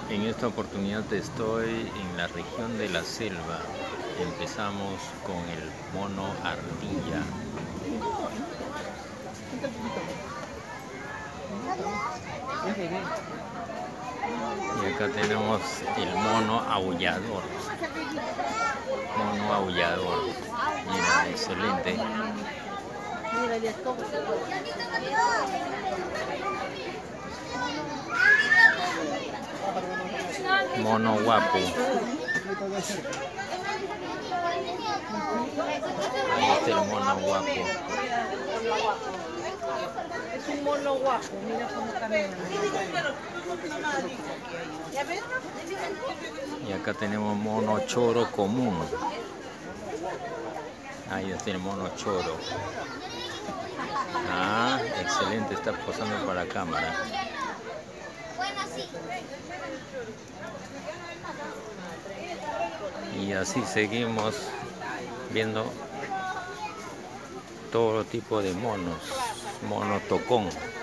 En esta oportunidad estoy en la región de la selva. Empezamos con el mono ardilla. Y acá tenemos el mono aullador. Mono aullador. Mira, excelente. Mono guapo. Ahí está el mono guapo. Es un mono guapo, mira cómo camina. Y acá tenemos mono choro común. Ahí está el mono choro. Ah, excelente, está posando para la cámara. Y así seguimos viendo todo tipo de monos. Mono tocón.